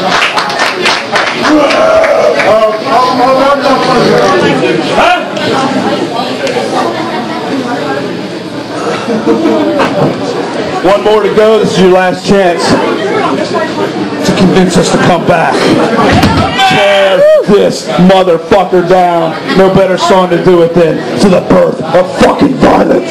One more to go. This is your last chance to convince us to come back. Tear this motherfucker down. No better song to do it than To the Birth of Fucking Violence.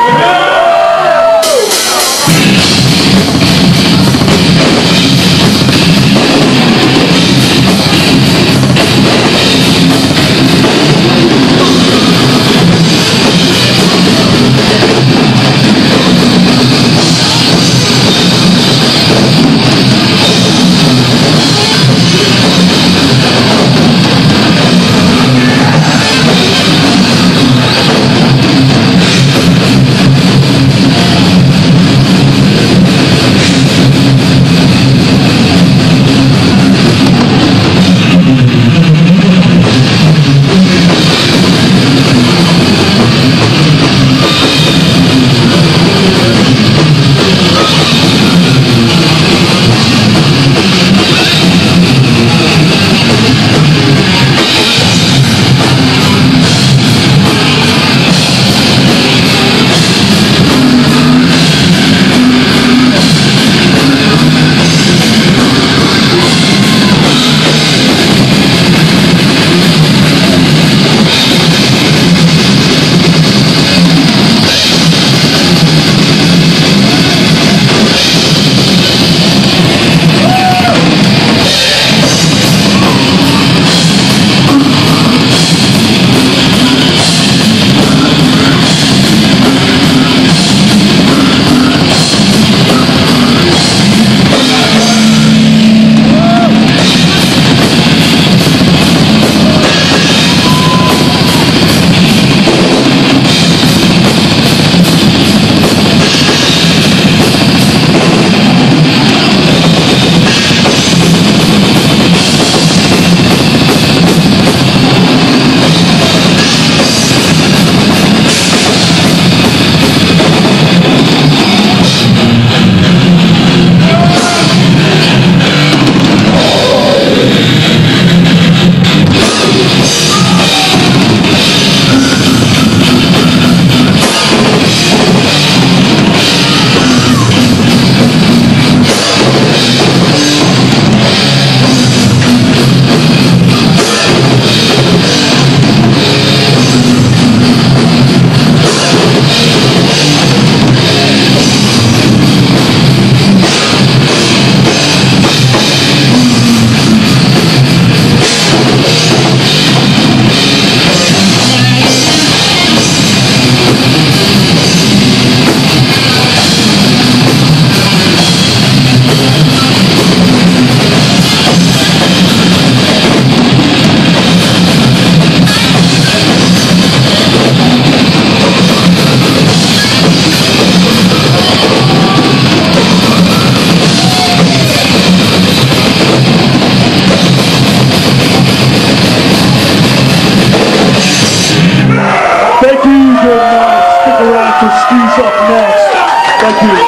Thank you.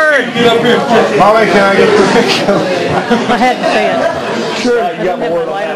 Molly, can I get the picture? I had to say it. Sure, you got more.